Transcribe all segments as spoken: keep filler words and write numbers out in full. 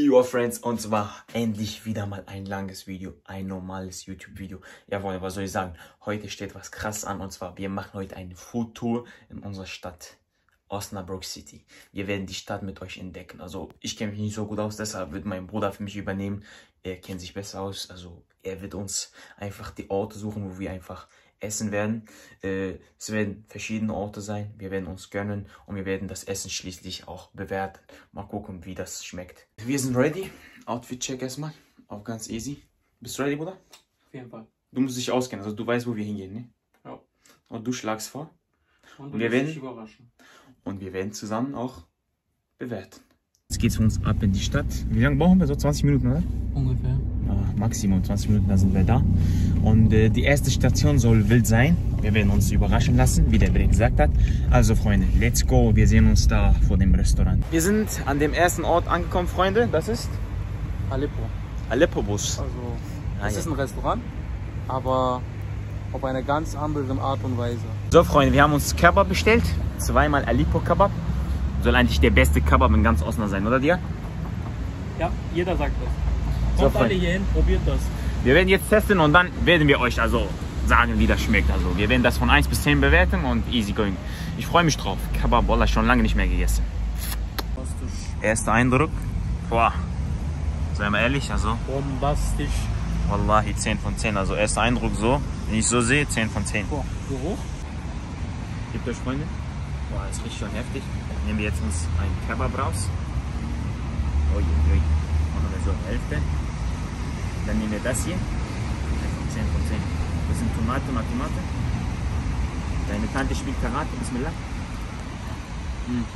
Your Friends, und zwar endlich wieder mal ein langes Video, ein normales YouTube-Video. Jawohl, was soll ich sagen? Heute steht was krass an, und zwar wir machen heute eine Foodtour in unserer Stadt Osnabrück City. Wir werden die Stadt mit euch entdecken. Also ich kenne mich nicht so gut aus, deshalb wird mein Bruder für mich übernehmen. Er kennt sich besser aus, also er wird uns einfach die Orte suchen, wo wir einfach essen werden. Äh, es werden verschiedene Orte sein. Wir werden uns gönnen und wir werden das Essen schließlich auch bewerten. Mal gucken, wie das schmeckt. Wir sind ready. Outfit-Check erstmal. Auch ganz easy. Bist du ready, Bruder? Auf jeden Fall. Du musst dich auskennen, also du weißt, wo wir hingehen, ne? Ja. Und du schlagst vor. Und, und wir werden dich überraschen. Und wir werden zusammen auch bewerten. Jetzt geht's für uns ab in die Stadt. Wie lange brauchen wir? So zwanzig Minuten, oder? Ungefähr. Ah, Maximum zwanzig Minuten, dann sind wir da. Und äh, die erste Station soll wild sein. Wir werden uns überraschen lassen, wie der Bre gesagt hat. Also Freunde, let's go. Wir sehen uns da vor dem Restaurant. Wir sind an dem ersten Ort angekommen, Freunde. Das ist Aleppo. Aleppo-Bus. Also, Ah, es ja. ist ein Restaurant, aber auf eine ganz andere Art und Weise. So Freunde, wir haben uns Kebab bestellt. Zweimal Aleppo-Kebab. Soll eigentlich der beste Kebab in ganz Osnabrück sein, oder dir? Ja, jeder sagt das. So, Kommt alle hierhin, probiert das. Wir werden jetzt testen und dann werden wir euch also sagen, wie das schmeckt. Also wir werden das von eins bis zehn bewerten und easy going. Ich freue mich drauf. Kebab, Wallah, schon lange nicht mehr gegessen. Erster Eindruck. Boah. Seien wir ehrlich, also. Bombastisch. Wallahi zehn von zehn. Also erster Eindruck so. Wenn ich so sehe, zehn von zehn. Boah, Geruch. Gebt euch, Freunde. Boah, das riecht schon heftig. Nehmen wir jetzt uns einen Kebab raus. Uiuiui. Machen wir so Hälfte. Dann nehmen wir das hier. zehn von zehn. Das sind Tomate, Tomate. Deine Tante spielt Karate. Bismillah. Mm.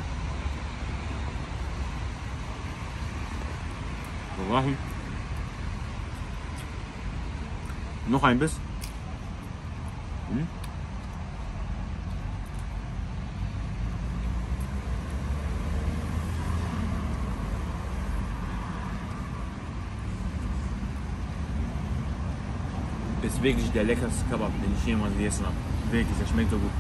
Wallahi. Noch ein Biss. Hm? Ist wirklich der leckerste Kebab, den ich jemals gegessen habe. Wirklich, der schmeckt so gut.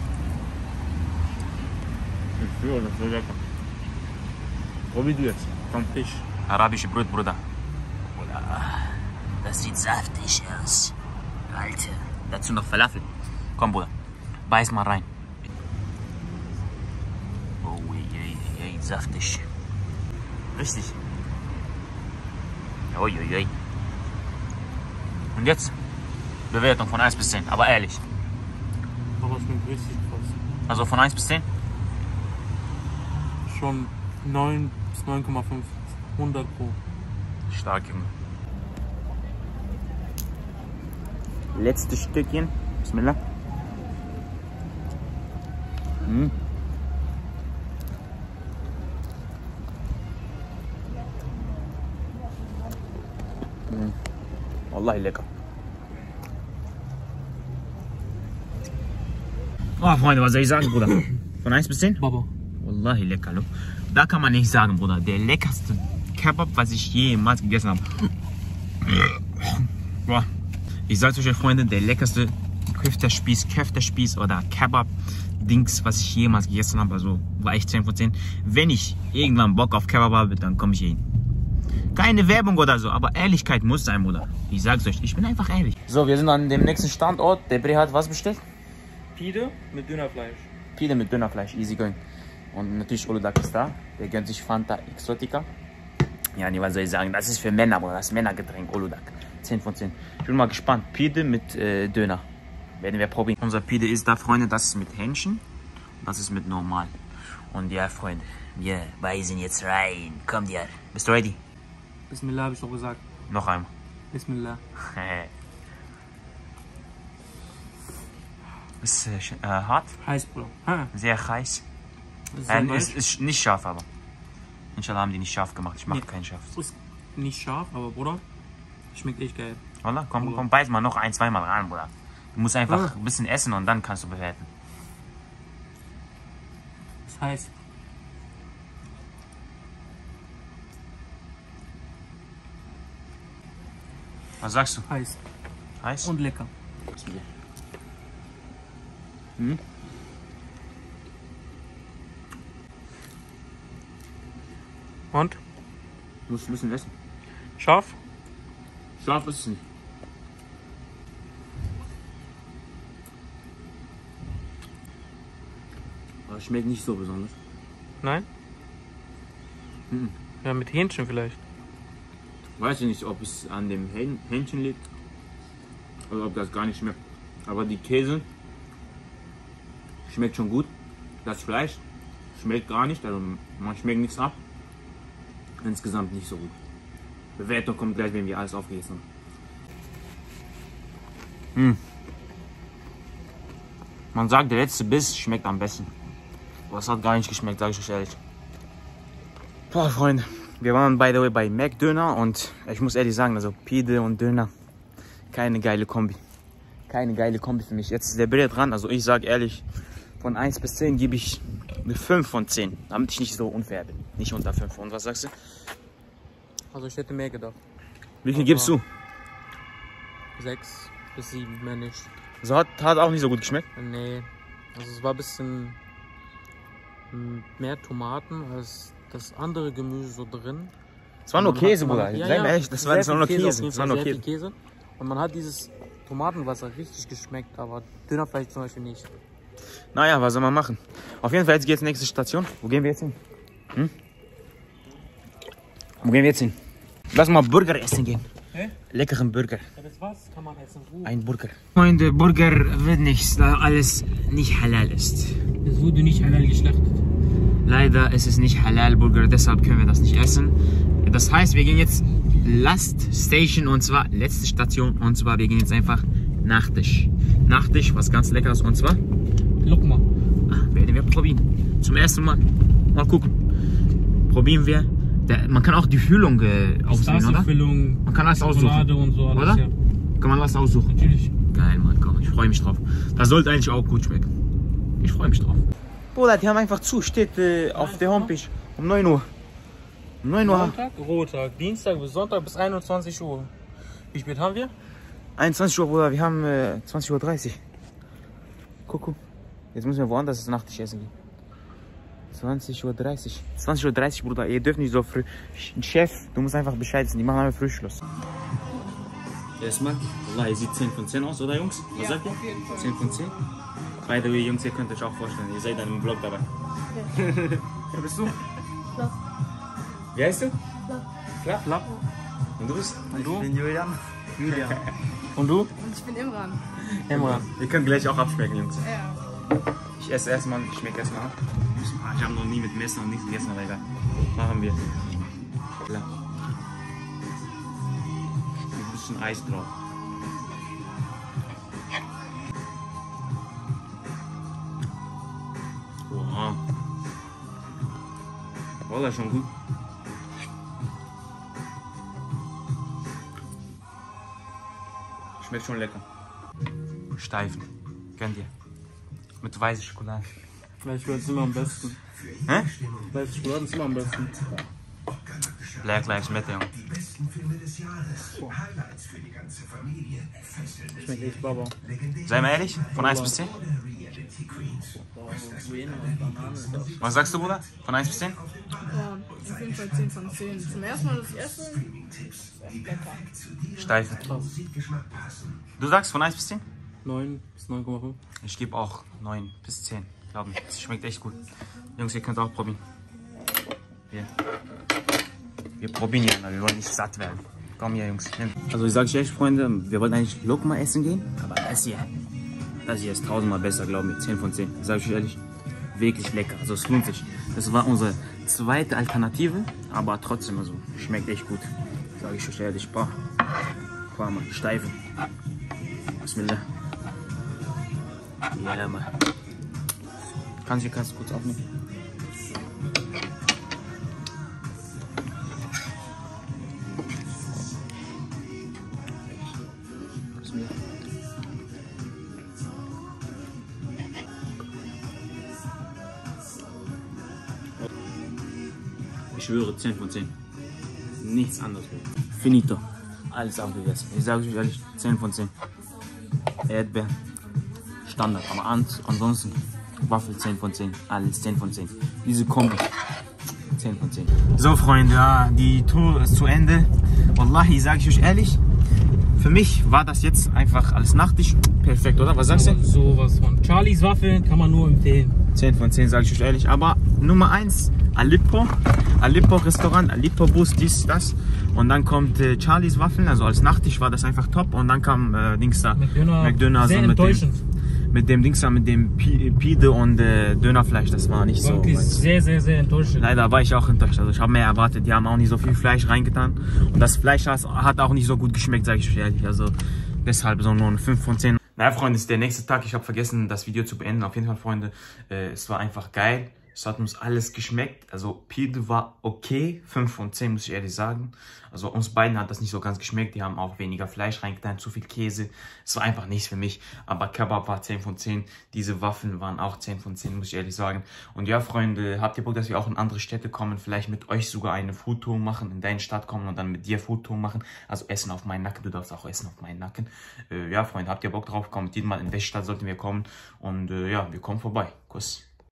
Ich fühle das so lecker. Probier du jetzt. Komm, Fisch. Arabische Brot, Bruder. Das sieht saftig aus. Alter. Dazu noch Falafel. Komm, Bruder. Beiß mal rein. Oh, je, je, je, saftig. Richtig. Ui, ui, ui. Und jetzt? Bewertung von eins bis zehn, aber ehrlich. Aber es schmeckt richtig krass. Also von eins bis zehn? Schon neun bis neun Komma fünf. hundert pro. Stark, Junge. Letztes Stückchen. Bismillah. Hm. Hm. Wallahi lecker. Oh, Freunde, was soll ich sagen, Bruder? Von eins bis zehn? Baba. Wallahi lecker, look. Da kann man nicht sagen, Bruder. Der leckerste Kebab, was ich jemals gegessen habe. Boah. Ich sag's euch, Freunde, der leckerste Köfterspieß, Köfterspieß oder Kebab-Dings, was ich jemals gegessen habe. Also war ich zehn von zehn. Wenn ich irgendwann Bock auf Kebab habe, dann komme ich hier hin. Keine Werbung oder so, aber Ehrlichkeit muss sein, Bruder. Ich sag's euch, ich bin einfach ehrlich. So, wir sind an dem nächsten Standort. Der Bre hat was bestellt? Pide mit Dönerfleisch. Pide mit Dönerfleisch, easy going. Und natürlich Uludag ist da. Der gönnt sich Fanta Exotica. Ja, nee, was soll ich sagen? Das ist für Männer, Bruder. Das ist Männergetränk, Uludag. zehn von zehn. Ich bin mal gespannt. Pide mit äh, Döner. Werden wir probieren. Unser Pide ist da, Freunde. Das ist mit Hähnchen. Und das ist mit normal. Und ja, Freunde. Wir beißen jetzt rein. Komm, dir. Bist du ready? Bismillah habe ich doch gesagt. Noch einmal. Bismillah. Ist äh, äh, hart. Heiß, Bruder. Ha. Sehr heiß. Ist, Äh, sehr ist, ist nicht scharf, aber. Inshallah haben die nicht scharf gemacht. Ich mag Nee. kein scharf. ist nicht scharf, aber Bruder, schmeckt echt geil. Wallah, komm, Bruder. komm, beiß mal noch ein, zweimal ran, Bruder. Du musst einfach Ah. ein bisschen essen und dann kannst du bewerten. Ist heiß. Was sagst du? Heiß. Heiß? Und lecker. Hm? Und? Muss ein bisschen essen. Scharf? Scharf ist es nicht. Aber schmeckt nicht so besonders. Nein? Mhm. Ja, mit Hähnchen vielleicht. Weiß ich nicht, ob es an dem Hähn- Hähnchen liegt oder ob das gar nicht schmeckt. Aber die Käse schmeckt schon gut. Das Fleisch schmeckt gar nicht, also man schmeckt nichts ab. Insgesamt nicht so gut. Bewertung kommt gleich, wenn wir alles aufgegessen haben. Mm. Man sagt, der letzte Biss schmeckt am besten. Aber es hat gar nicht geschmeckt, sage ich euch ehrlich. Boah, Freunde, wir waren by the way bei McDöner und ich muss ehrlich sagen, also Pide und Döner, keine geile Kombi. Keine geile Kombi für mich. Jetzt ist der Bille dran, also ich sage ehrlich, von eins bis zehn gebe ich eine fünf von zehn, damit ich nicht so unfair bin. Nicht unter fünf. Und was sagst du? Also ich hätte mehr gedacht. Wie viel gibst du? sechs bis sieben, mehr nicht. So hat, hat auch nicht so gut geschmeckt? Nee, also es war ein bisschen mehr Tomaten als das andere Gemüse so drin. Es war nur Man Käse, hat, Bruder. Ja, Sei ja, mir ehrlich, das war, das war nur Käse. Das war nur Käse. Käse. Und man hat dieses Tomatenwasser richtig geschmeckt, aber Dönerfleisch zum Beispiel nicht. Naja, was soll man machen? Auf jeden Fall, jetzt geht's nächste Station. Wo gehen wir jetzt hin? Hm? Wo gehen wir jetzt hin? Lass mal Burger essen gehen. Hä? Leckeren Burger. Ja, das was kann man essen. Wo? Ein Burger. Freunde, Burger wird nichts, da alles nicht halal ist. Es wurde nicht halal geschlachtet. Leider ist es nicht halal Burger, deshalb können wir das nicht essen. Das heißt, wir gehen jetzt Last Station und zwar letzte Station und zwar wir gehen jetzt einfach Nachtisch. Nachtisch, was ganz Leckeres und zwar Lokma. Ah, werden wir probieren. Zum ersten Mal. Mal gucken. Probieren wir. Der, man kann auch die Füllung äh, auswählen, oder? Füllung, Man kann alles Schokolade aussuchen. Und so alles, oder? Ja. Kann man was aussuchen. Natürlich. Geil, Mann. Komm, ich freue mich drauf. Das sollte eigentlich auch gut schmecken. Ich freue mich drauf. Bruder, die haben einfach zu. Steht äh, auf der Homepage. Um neun Uhr. Um neun Uhr. Montag, Rohtag, Dienstag bis Sonntag bis einundzwanzig Uhr. Wie spät haben wir? einundzwanzig Uhr, Bruder. Wir haben äh, zwanzig Uhr dreißig. Guck, guck. Jetzt müssen wir woanders das Nachtisch essen gehen. zwanzig Uhr dreißig. zwanzig Uhr dreißig, Bruder. Ihr dürft nicht so früh. Chef, du musst einfach Bescheid wissen. Die machen einfach Frühschluss. Erstmal, Allah, ihr sieht zehn von zehn aus, oder Jungs? Was sagt ihr? zehn von zehn? By the way, Jungs, ihr könnt euch auch vorstellen, ihr seid dann im Vlog dabei. Ja. Wer bist du? Flapp. Wie heißt du? Flapp. Flapp? Flapp. Und du bist? Und du? Ich bin Julian. Julian. Und du? Und ich bin Imran. Emra. Ihr könnt gleich auch abschmecken, Jungs. Ja. Ich esse erstmal, ich schmecke erstmal ab. Ich habe noch nie mit Messer und nichts gegessen, aber egal. Machen wir. Klar. Ein bisschen Eis drauf. Oha. Wallah, schon gut. Schmeckt schon lecker. Steifen. Kennt ihr? Mit weißer Schokolade. Vielleicht wird es immer am besten. Hä? Weiße Schokolade ist immer am besten. Black Lives Matter, Junge. Schmeckt echt Baba. Sei mal ehrlich, von eins bis zehn? Was sagst du, Bruder? Von eins bis zehn? Oh, auf jeden Fall zehn von zehn. Zum ersten Mal das erste. Lecker. Steifen. Du sagst von eins bis zehn? neun bis neun Komma fünf. Ich gebe auch neun bis zehn. Glaub mir, es schmeckt echt gut. Jungs, ihr könnt auch probieren. Wir, wir probieren ja, wir wollen nicht satt werden. Komm hier, Jungs. Hin. Also ich sage euch echt, Freunde, wir wollten eigentlich Lokma essen gehen, aber das hier, das hier ist tausendmal besser, glaub mir. zehn von zehn. Sag ich euch ehrlich, wirklich lecker. Also es lohnt sich. Das war unsere zweite Alternative, aber trotzdem, also schmeckt echt gut. Sag ich euch ehrlich, boah. Boah, Mann, Steifen. Bismillah. Ja, Mann. Kannst du kannst kurz aufnehmen? Ich schwöre, zehn von zehn. Nichts anderes. Finito. Alles aufgegessen. Ich sage euch ehrlich, zehn von zehn. Erdbeer. Standard. Aber ansonsten Waffel zehn von zehn. Alles zehn von zehn. Diese Kombi. zehn von zehn. So Freunde, ja, die Tour ist zu Ende. Wallahi, sage ich euch ehrlich, für mich war das jetzt einfach als Nachtisch perfekt, oder? Was sagst du? Sowas von. Charlies Waffeln kann man nur empfehlen. zehn von zehn, sage ich euch ehrlich. Aber Nummer eins, Aleppo. Aleppo Restaurant, Aleppo Bus, dies, das. Und dann kommt äh, Charlies Waffeln, also als Nachtisch war das einfach top. Und dann kam äh, Dings da, McDonald's. Sehr mit enttäuschend. Dem, mit dem Dings da, mit dem Pide und äh, Dönerfleisch, das war nicht Wirklich so. sehr, sehr, sehr enttäuschend. Leider war ich auch enttäuscht. Also ich habe mehr erwartet. Die haben auch nicht so viel Fleisch reingetan. Und das Fleisch hat auch nicht so gut geschmeckt, sage ich euch ehrlich. Also deshalb so nur eine fünf von zehn. Naja, Freunde, es ist der nächste Tag. Ich habe vergessen, das Video zu beenden. Auf jeden Fall, Freunde, äh, es war einfach geil. Es hat uns alles geschmeckt. Also Pide war okay. fünf von zehn, muss ich ehrlich sagen. Also uns beiden hat das nicht so ganz geschmeckt. Die haben auch weniger Fleisch reingetan, zu viel Käse. Es war einfach nichts für mich. Aber Kebab war zehn von zehn. Diese Waffeln waren auch zehn von zehn, muss ich ehrlich sagen. Und ja, Freunde, habt ihr Bock, dass wir auch in andere Städte kommen? Vielleicht mit euch sogar eine Foodtour machen, in deine Stadt kommen und dann mit dir Foodtour machen. Also Essen auf meinen Nacken. Du darfst auch essen auf meinen Nacken. Äh, ja, Freunde, habt ihr Bock drauf? Kommentiert mal, in welche Stadt sollten wir kommen? Und äh, ja, wir kommen vorbei. Kuss.